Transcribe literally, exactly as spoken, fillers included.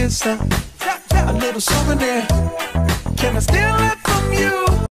miss her. A little souvenir. Can I still